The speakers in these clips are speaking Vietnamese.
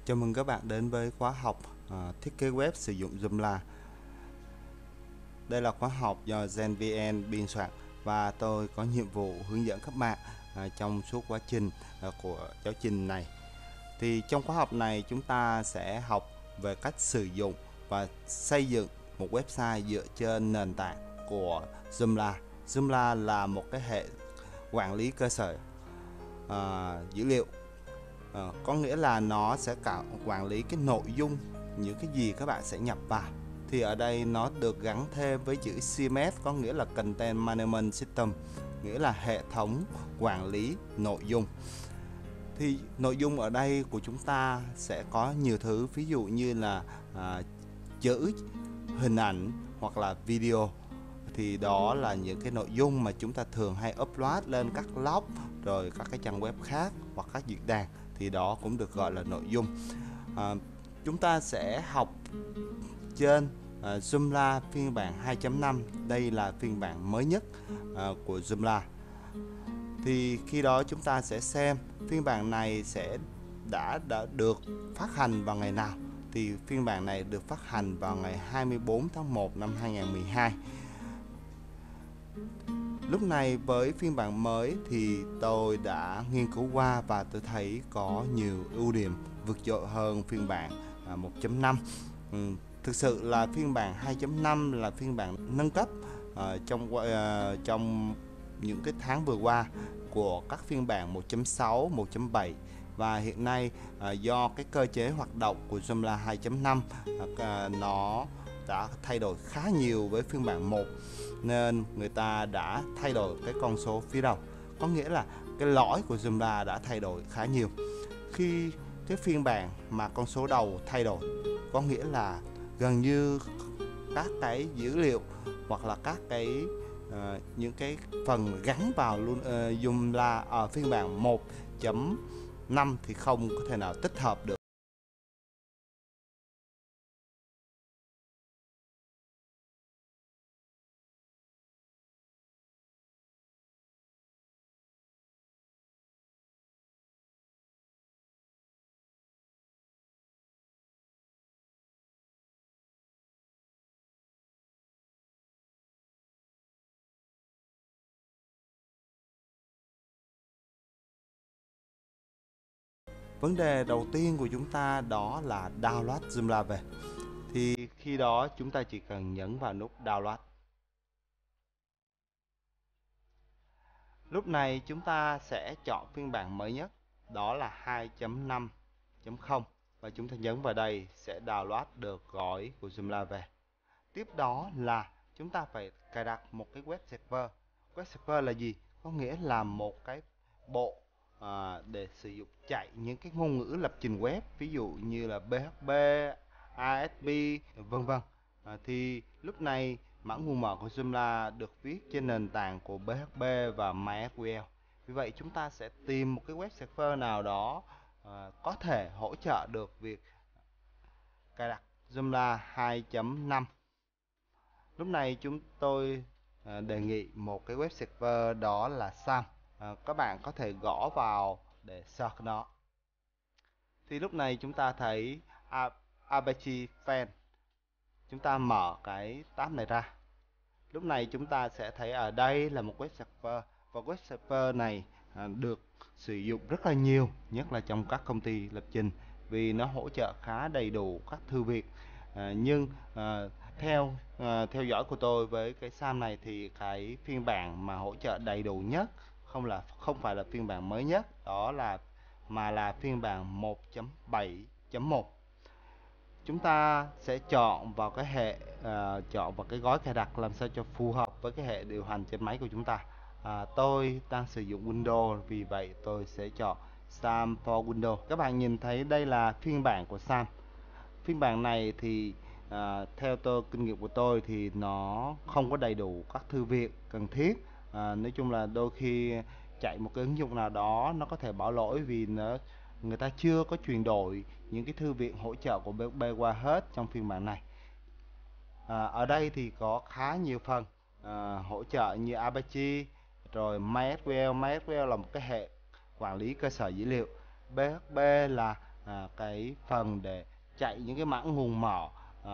Chào mừng các bạn đến với khóa học thiết kế web sử dụng Joomla. Đây là khóa học do GenVN biên soạn và tôi có nhiệm vụ hướng dẫn các bạn trong suốt quá trình của giáo trình này. Thì trong khóa học này chúng ta sẽ học về cách sử dụng và xây dựng một website dựa trên nền tảng của Joomla. Joomla là một cái hệ quản lý cơ sở dữ liệu. Có nghĩa là nó sẽ quản lý cái nội dung, những cái gì các bạn sẽ nhập vào. Thì ở đây nó được gắn thêm với chữ CMS, có nghĩa là Content Management System, nghĩa là hệ thống quản lý nội dung. Thì nội dung ở đây của chúng ta sẽ có nhiều thứ, ví dụ như là chữ, hình ảnh hoặc là video. Thì đó là những cái nội dung mà chúng ta thường hay upload lên các blog, rồi các cái trang web khác hoặc các diễn đàn, thì đó cũng được gọi là nội dung. Chúng ta sẽ học trên Joomla phiên bản 2.5. Đây là phiên bản mới nhất của Joomla. Thì khi đó chúng ta sẽ xem phiên bản này đã được phát hành vào ngày nào. Thì phiên bản này được phát hành vào ngày 24 tháng 1 năm 2012. Lúc này với phiên bản mới thì tôi đã nghiên cứu qua và tôi thấy có nhiều ưu điểm vượt trội hơn phiên bản 1.5. Thực sự là phiên bản 2.5 là phiên bản nâng cấp trong những cái tháng vừa qua của các phiên bản 1.6, 1.7. Và hiện nay do cái cơ chế hoạt động của Joomla 2.5 nó đã thay đổi khá nhiều với phiên bản 1, nên người ta đã thay đổi cái con số phía đầu. Có nghĩa là cái lõi của Joomla đã thay đổi khá nhiều. Khi cái phiên bản mà con số đầu thay đổi, có nghĩa là gần như các cái dữ liệu hoặc là các cái những cái phần gắn vào luôn Joomla ở phiên bản 1.5 thì không có thể nào tích hợp được. Vấn đề đầu tiên của chúng ta đó là download Joomla về. Thì khi đó chúng ta chỉ cần nhấn vào nút download. Lúc này chúng ta sẽ chọn phiên bản mới nhất, đó là 2.5.0, và chúng ta nhấn vào đây sẽ download được gói của Joomla về. Tiếp đó là chúng ta phải cài đặt một cái web server. Web server là gì? Có nghĩa là một cái bộ để sử dụng chạy những cái ngôn ngữ lập trình web, ví dụ như là PHP, ASP, vân vân. Thì lúc này mã nguồn mở của Joomla được viết trên nền tảng của PHP và MySQL. Vì vậy chúng ta sẽ tìm một cái web server nào đó có thể hỗ trợ được việc cài đặt Joomla 2.5. Lúc này chúng tôi đề nghị một cái web server đó là SAM. Các bạn có thể gõ vào để search nó. Thì lúc này chúng ta thấy Apache Fan. Chúng ta mở cái tab này ra. Lúc này chúng ta sẽ thấy ở đây là một web server, và web server này được sử dụng rất là nhiều, nhất là trong các công ty lập trình, vì nó hỗ trợ khá đầy đủ các thư viện. Nhưng theo dõi của tôi với cái SAM này thì cái phiên bản mà hỗ trợ đầy đủ nhất không phải là phiên bản mới nhất, mà là phiên bản 1.7.1. Chúng ta sẽ chọn vào cái gói cài đặt làm sao cho phù hợp với cái hệ điều hành trên máy của chúng ta. Tôi đang sử dụng Windows, vì vậy tôi sẽ chọn SAM for Windows. Các bạn nhìn thấy đây là phiên bản của SAM. Phiên bản này thì theo kinh nghiệm của tôi thì nó không có đầy đủ các thư viện cần thiết. Nói chung là đôi khi chạy một cái ứng dụng nào đó nó có thể báo lỗi vì người ta chưa có chuyển đổi những cái thư viện hỗ trợ của PHP qua hết trong phiên bản này. Ở đây thì có khá nhiều phần hỗ trợ như Apache, rồi MySQL. MySQL là một cái hệ quản lý cơ sở dữ liệu. PHP là cái phần để chạy những cái mã nguồn mở. à,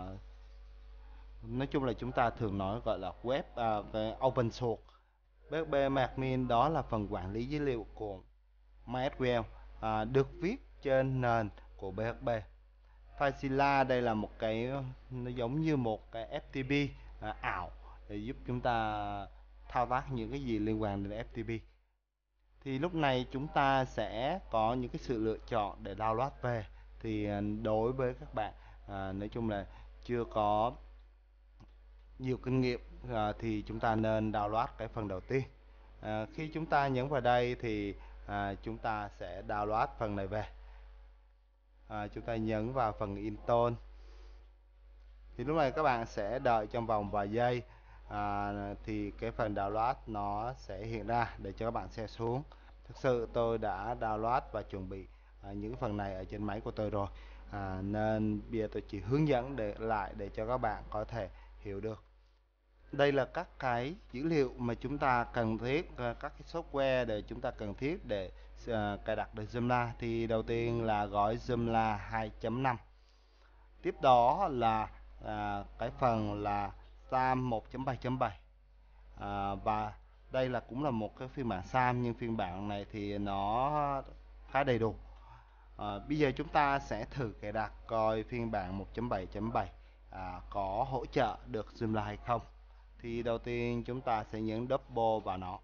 nói chung là chúng ta thường nói gọi là web, cái open source. PHP-admin đó là phần quản lý dữ liệu của MySQL, được viết trên nền của PHP. FileZilla đây là một cái, nó giống như một cái FTP ảo để giúp chúng ta thao tác những cái gì liên quan đến FTP. Thì lúc này chúng ta sẽ có những cái sự lựa chọn để download về. Thì đối với các bạn nói chung là chưa có nhiều kinh nghiệm, thì chúng ta nên download cái phần đầu tiên. Khi chúng ta nhấn vào đây thì chúng ta sẽ download phần này về. Chúng ta nhấn vào phần install. Thì lúc này các bạn sẽ đợi trong vòng vài giây, thì cái phần download nó sẽ hiện ra để cho các bạn xem xuống. Thực sự tôi đã download và chuẩn bị những phần này ở trên máy của tôi rồi, nên bây giờ tôi chỉ hướng dẫn lại để cho các bạn có thể hiểu được. Đây là các cái dữ liệu mà chúng ta cần thiết, các cái software để chúng ta cần thiết để cài đặt được Joomla. Thì đầu tiên là gói Joomla 2.5. Tiếp đó là cái phần là SAM 1.7.7, và đây là cũng là một cái phiên bản SAM, nhưng phiên bản này thì nó khá đầy đủ. Bây giờ chúng ta sẽ thử cài đặt coi phiên bản 1.7.7 có hỗ trợ được Joomla hay không. Thì đầu tiên chúng ta sẽ nhấn double vào nó.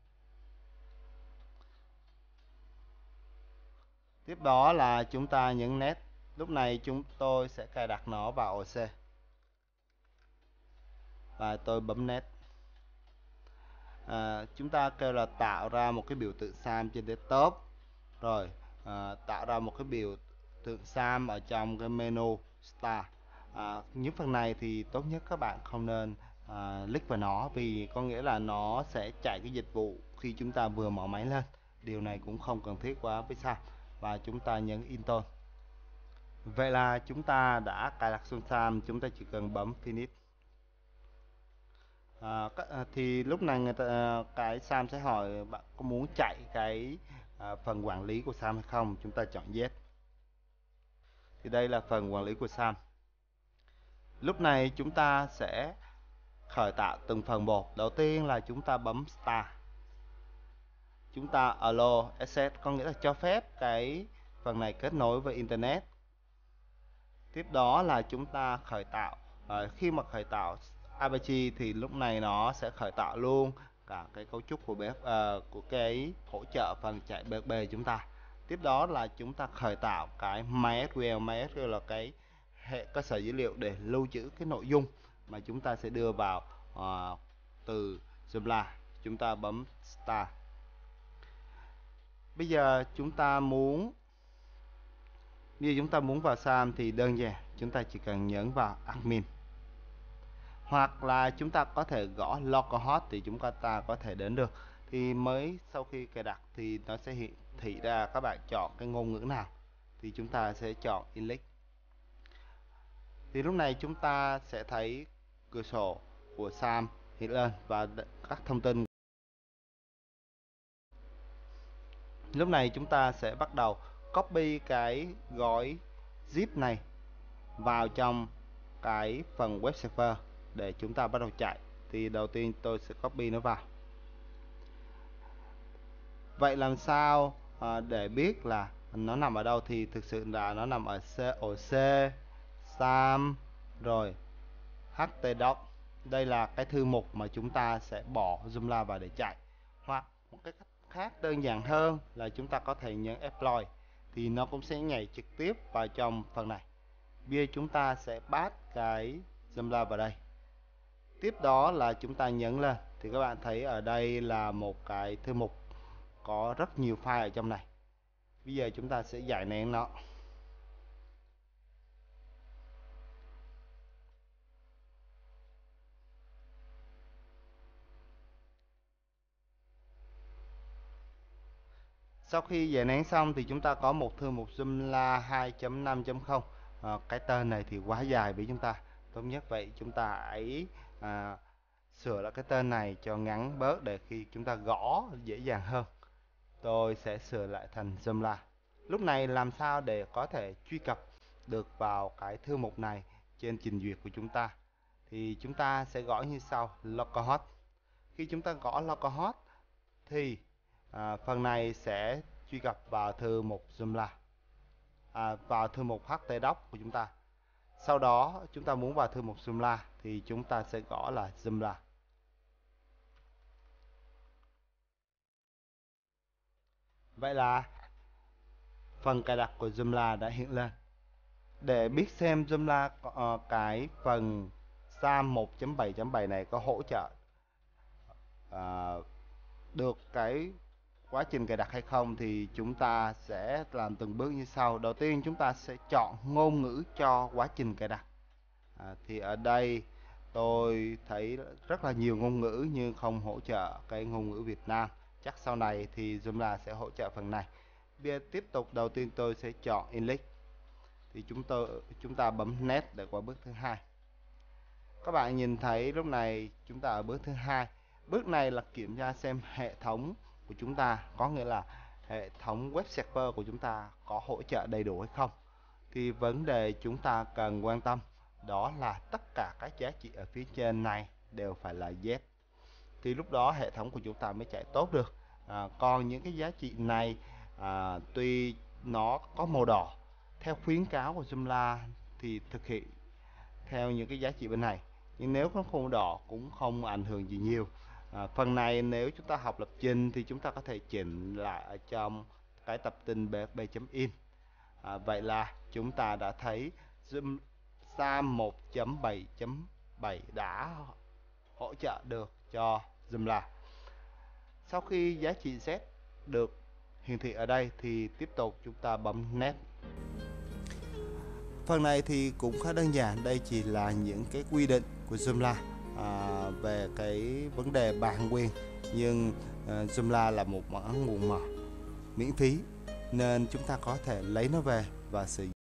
Tiếp đó là chúng ta nhấn Next. Lúc này chúng tôi sẽ cài đặt nó vào OC và tôi bấm Next. Chúng ta kêu là tạo ra một cái biểu tượng SAM trên desktop, rồi tạo ra một cái biểu tượng SAM ở trong cái menu Start. Những phần này thì tốt nhất các bạn không nên click vào nó, vì có nghĩa là nó sẽ chạy cái dịch vụ khi chúng ta vừa mở máy lên. Điều này cũng không cần thiết quá với SAM. Và chúng ta nhấn install. Vậy là chúng ta đã cài đặt xong SAM, chúng ta chỉ cần bấm finish. Thì lúc này cái SAM sẽ hỏi bạn có muốn chạy cái phần quản lý của SAM hay không. Chúng ta chọn yes. Thì đây là phần quản lý của SAM. Lúc này chúng ta sẽ khởi tạo từng phần một. Đầu tiên là chúng ta bấm Start. Chúng ta allow access, có nghĩa là cho phép cái phần này kết nối với Internet. Tiếp đó là chúng ta khởi tạo. Khi mà khởi tạo Apache thì lúc này nó sẽ khởi tạo luôn cả cái cấu trúc của của cái hỗ trợ phần chạy PHP chúng ta. Tiếp đó là chúng ta khởi tạo cái MySQL. MySQL là cái hệ cơ sở dữ liệu để lưu trữ cái nội dung mà chúng ta sẽ đưa vào từ Joomla. Chúng ta bấm Start. Bây giờ chúng ta muốn vào SAM thì đơn giản, chúng ta chỉ cần nhấn vào admin, hoặc là chúng ta có thể gõ localhost thì chúng ta có thể đến được. Thì mới sau khi cài đặt thì nó sẽ hiển thị ra các bạn chọn cái ngôn ngữ nào, thì chúng ta sẽ chọn English. Thì lúc này chúng ta sẽ thấy cửa sổ của SAM hiện lên và các thông tin. Lúc này chúng ta sẽ bắt đầu copy cái gói zip này vào trong cái phần web server để chúng ta bắt đầu chạy. Thì đầu tiên tôi sẽ copy nó vào. Vậy làm sao để biết là nó nằm ở đâu? Thì thực sự là nó nằm ở ổ C, SAM, rồi htdoc. Đây là cái thư mục mà chúng ta sẽ bỏ Joomla vào để chạy. Hoặc một cái cách khác đơn giản hơn là chúng ta có thể nhấn Deploy, thì nó cũng sẽ nhảy trực tiếp vào trong phần này. Bây giờ chúng ta sẽ pass cái Joomla vào đây. Tiếp đó là chúng ta nhấn lên thì các bạn thấy ở đây là một cái thư mục có rất nhiều file ở trong này. Bây giờ chúng ta sẽ giải nén nó. Sau khi giải nén xong thì chúng ta có một thư mục Joomla 2.5.0. Cái tên này thì quá dài với chúng ta. Tốt nhất vậy chúng ta hãy sửa lại cái tên này cho ngắn bớt để khi chúng ta gõ dễ dàng hơn. Tôi sẽ sửa lại thành Joomla. Lúc này làm sao để có thể truy cập được vào cái thư mục này trên trình duyệt của chúng ta? Thì chúng ta sẽ gõ như sau: localhost. Khi chúng ta gõ localhost thì phần này sẽ truy cập vào thư mục Joomla, vào thư mục htdoc của chúng ta. Sau đó chúng ta muốn vào thư mục Joomla thì chúng ta sẽ gõ là Joomla. Vậy là phần cài đặt của Joomla đã hiện lên. Để biết xem Joomla cái phần SAM 1.7.7 này có hỗ trợ được cái quá trình cài đặt hay không thì chúng ta sẽ làm từng bước như sau. Đầu tiên chúng ta sẽ chọn ngôn ngữ cho quá trình cài đặt. Thì ở đây tôi thấy rất là nhiều ngôn ngữ nhưng không hỗ trợ cái ngôn ngữ Việt Nam. Chắc sau này thì Joomla sẽ hỗ trợ phần này. Bây giờ tiếp tục, đầu tiên tôi sẽ chọn English. Thì chúng ta bấm Next để qua bước thứ hai. Các bạn nhìn thấy lúc này chúng ta ở bước thứ hai. Bước này là kiểm tra xem hệ thống của chúng ta, có nghĩa là hệ thống web server của chúng ta có hỗ trợ đầy đủ hay không. Thì vấn đề chúng ta cần quan tâm đó là tất cả các giá trị ở phía trên này đều phải là yes. Thì lúc đó hệ thống của chúng ta mới chạy tốt được. Còn những cái giá trị này tuy nó có màu đỏ, theo khuyến cáo của Joomla thì thực hiện theo những cái giá trị bên này, nhưng nếu nó không đỏ cũng không ảnh hưởng gì nhiều. Phần này nếu chúng ta học lập trình thì chúng ta có thể chỉnh lại ở trong cái tập tin php.in. Vậy là chúng ta đã thấy SAM 1.7.7 đã hỗ trợ được cho Joomla. Sau khi giá trị Z được hiển thị ở đây thì tiếp tục chúng ta bấm Next. Phần này thì cũng khá đơn giản, đây chỉ là những cái quy định của Joomla về cái vấn đề bản quyền, nhưng Joomla là một món nguồn mở miễn phí nên chúng ta có thể lấy nó về và sử dụng.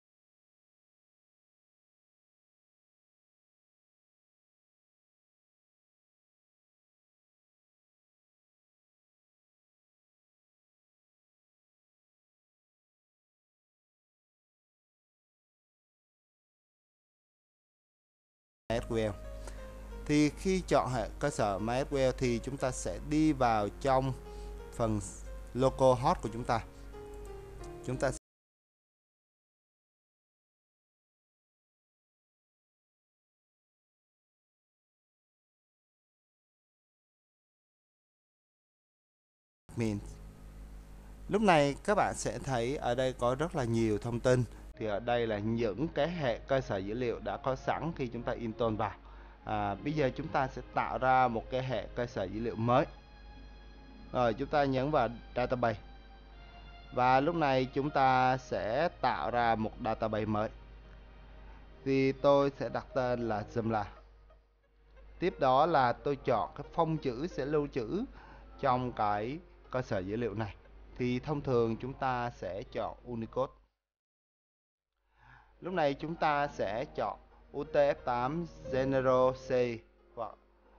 MySQL. Thì khi chọn hệ cơ sở MySQL thì chúng ta sẽ đi vào trong phần localhost của chúng ta. Chúng ta admin. Lúc này các bạn sẽ thấy ở đây có rất là nhiều thông tin. Thì ở đây là những cái hệ cơ sở dữ liệu đã có sẵn khi chúng ta install vào. Bây giờ chúng ta sẽ tạo ra một cái hệ cơ sở dữ liệu mới. Rồi chúng ta nhấn vào database. Và lúc này chúng ta sẽ tạo ra một database mới. Thì tôi sẽ đặt tên là Joomla. Tiếp đó là tôi chọn cái phông chữ sẽ lưu trữ trong cái cơ sở dữ liệu này. Thì thông thường chúng ta sẽ chọn Unicode. Lúc này chúng ta sẽ chọn UTF-8 General C hoặc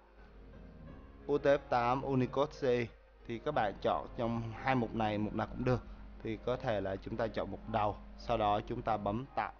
UTF-8 Unicode C. Thì các bạn chọn trong hai mục này, mục nào cũng được. Thì có thể là chúng ta chọn mục đầu, sau đó chúng ta bấm tạo.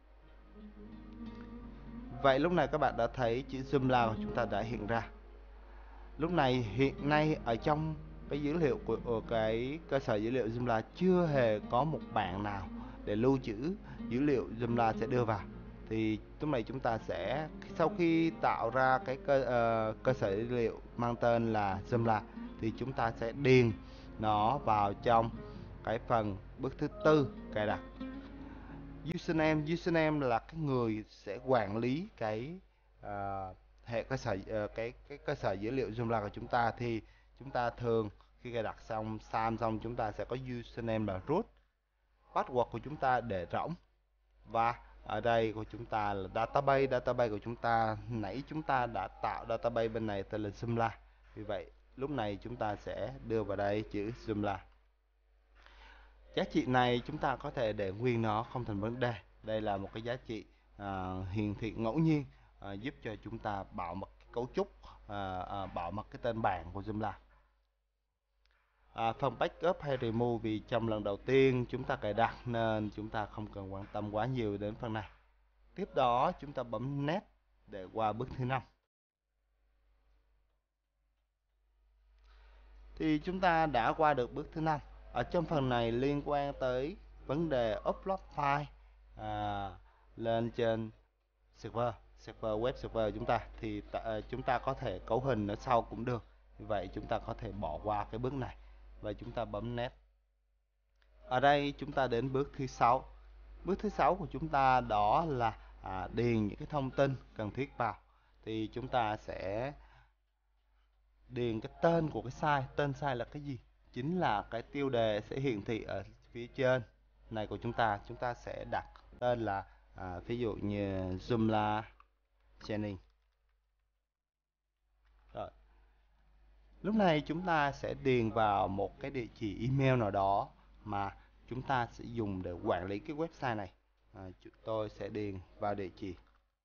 Vậy lúc này các bạn đã thấy chữ Joomla của chúng ta đã hiện ra. Lúc này hiện nay ở trong cái dữ liệu của cái cơ sở dữ liệu Joomla chưa hề có một bảng nào để lưu trữ dữ liệu Joomla sẽ đưa vào. Thì lúc này chúng ta sẽ, sau khi tạo ra cái cơ sở dữ liệu mang tên là Joomla thì chúng ta sẽ điền nó vào trong cái phần bước thứ tư cài đặt. Username là cái người sẽ quản lý cái hệ cơ sở cái cơ sở dữ liệu Joomla của chúng ta. Thì chúng ta thường khi cài đặt xong SAM xong chúng ta sẽ có username là root, password của chúng ta để rỗng, và ở đây của chúng ta là database của chúng ta nãy chúng ta đã tạo database bên này tên là Joomla. Vì vậy lúc này chúng ta sẽ đưa vào đây chữ Joomla. Giá trị này chúng ta có thể để nguyên nó không thành vấn đề. Đây là một cái giá trị hiển thị ngẫu nhiên giúp cho chúng ta bảo mật cấu trúc, bảo mật cái tên bảng của Joomla. Phần backup hay remove vì trong lần đầu tiên chúng ta cài đặt nên chúng ta không cần quan tâm quá nhiều đến phần này. Tiếp đó chúng ta bấm Next để qua bước thứ 5. Thì chúng ta đã qua được bước thứ 5. Ở trong phần này liên quan tới vấn đề upload file lên trên web server chúng ta, thì chúng ta có thể cấu hình ở sau cũng được. Như vậy chúng ta có thể bỏ qua cái bước này và chúng ta bấm Next. Ở đây chúng ta đến bước thứ 6. Bước thứ 6 của chúng ta đó là điền những cái thông tin cần thiết vào. Thì chúng ta sẽ điền cái tên của cái site. Tên site là cái gì? Chính là cái tiêu đề sẽ hiển thị ở phía trên này của chúng ta. Chúng ta sẽ đặt tên là ví dụ như Joomla Training. Rồi. Lúc này chúng ta sẽ điền vào một cái địa chỉ email nào đó mà chúng ta sẽ dùng để quản lý cái website này. Tôi sẽ điền vào địa chỉ.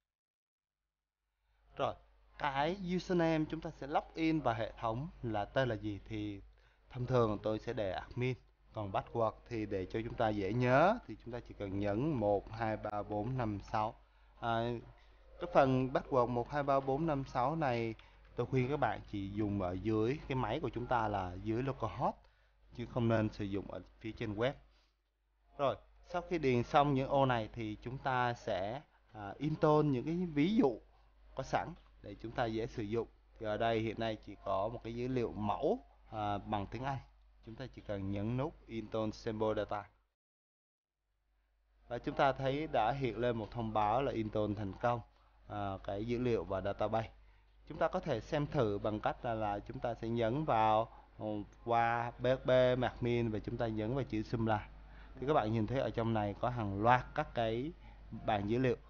Rồi, cái username chúng ta sẽ login vào hệ thống là tên là gì thì thông thường tôi sẽ để admin. Còn password thì để cho chúng ta dễ nhớ thì chúng ta chỉ cần nhấn 1 2 3 4 5 6. Cái phần password 1 2 3 4 5 6 này tôi khuyên các bạn chỉ dùng ở dưới cái máy của chúng ta là dưới localhost, chứ không nên sử dụng ở phía trên web. Rồi, sau khi điền xong những ô này thì chúng ta sẽ install những cái ví dụ có sẵn để chúng ta dễ sử dụng. Thì ở đây hiện nay chỉ có một cái dữ liệu mẫu bằng tiếng Anh. Chúng ta chỉ cần nhấn nút Install Sample Data. Và chúng ta thấy đã hiện lên một thông báo là install thành công cái dữ liệu và database. Chúng ta có thể xem thử bằng cách là chúng ta sẽ nhấn vào qua PHP admin và chúng ta nhấn vào chữ Joomla. Thì các bạn nhìn thấy ở trong này có hàng loạt các cái bảng dữ liệu.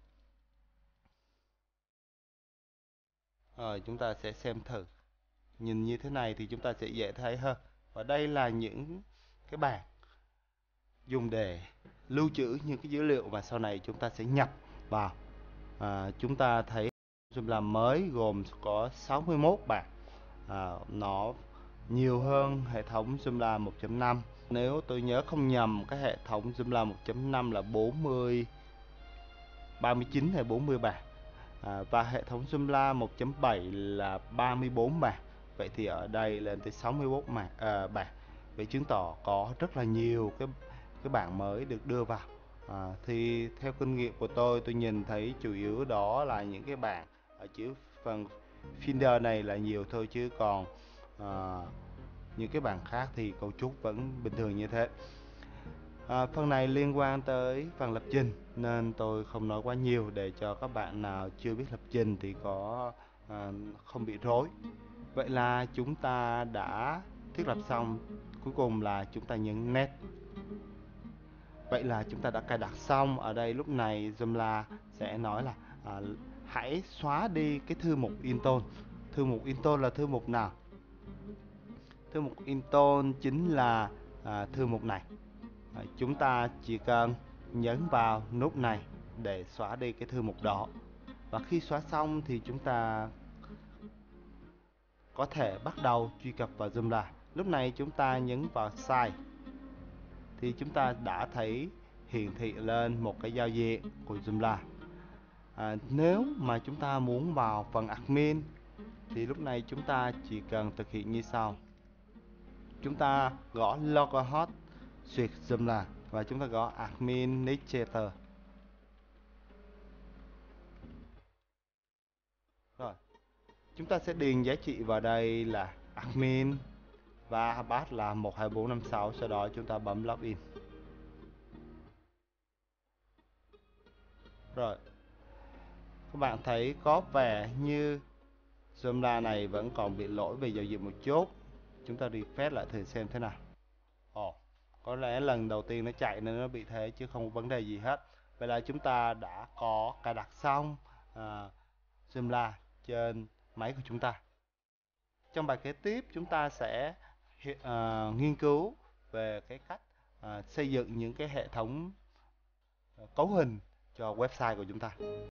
Rồi chúng ta sẽ xem thử. Nhìn như thế này thì chúng ta sẽ dễ thấy hơn. Và đây là những cái bảng dùng để lưu trữ những cái dữ liệu và sau này chúng ta sẽ nhập vào. Chúng ta thấy Joomla mới gồm có 61 bảng. Nó nhiều hơn hệ thống Joomla 1.5. Nếu tôi nhớ không nhầm, cái hệ thống Joomla 1.5 là 39 hay 40 bảng. Và hệ thống Joomla 1.7 là 34 bảng. Vậy thì ở đây lên tới 61 bảng. Vậy chứng tỏ có rất là nhiều cái bảng mới được đưa vào. Thì theo kinh nghiệm của tôi nhìn thấy chủ yếu đó là những cái bảng ở chữ phần Finder này là nhiều thôi, chứ còn những cái bảng khác thì cấu trúc vẫn bình thường như thế. Phần này liên quan tới phần lập trình nên tôi không nói quá nhiều để cho các bạn nào chưa biết lập trình thì không bị rối. Vậy là chúng ta đã thiết lập xong, cuối cùng là chúng ta nhấn Next. Vậy là chúng ta đã cài đặt xong. Ở đây lúc này Joomla sẽ nói là hãy xóa đi cái thư mục install. Thư mục install là thư mục nào? Thư mục install chính là thư mục này. Chúng ta chỉ cần nhấn vào nút này để xóa đi cái thư mục đó. Và khi xóa xong thì chúng ta có thể bắt đầu truy cập vào Joomla. Lúc này chúng ta nhấn vào Site thì chúng ta đã thấy hiển thị lên một cái giao diện của Joomla. Nếu mà chúng ta muốn vào phần admin thì lúc này chúng ta chỉ cần thực hiện như sau. Chúng ta gõ localhost duyệt Joomla và chúng ta gõ administrator. Rồi, chúng ta sẽ điền giá trị vào đây là admin và pass là 12456, sau đó chúng ta bấm login. Rồi, các bạn thấy có vẻ như Joomla này vẫn còn bị lỗi về giao diện một chút. Chúng ta refresh lại thử xem thế nào. Có lẽ lần đầu tiên nó chạy nên nó bị thế chứ không có vấn đề gì hết. Vậy là chúng ta đã có cài đặt xong Joomla trên máy của chúng ta. Trong bài kế tiếp chúng ta sẽ nghiên cứu về cái cách xây dựng những cái hệ thống cấu hình cho website của chúng ta.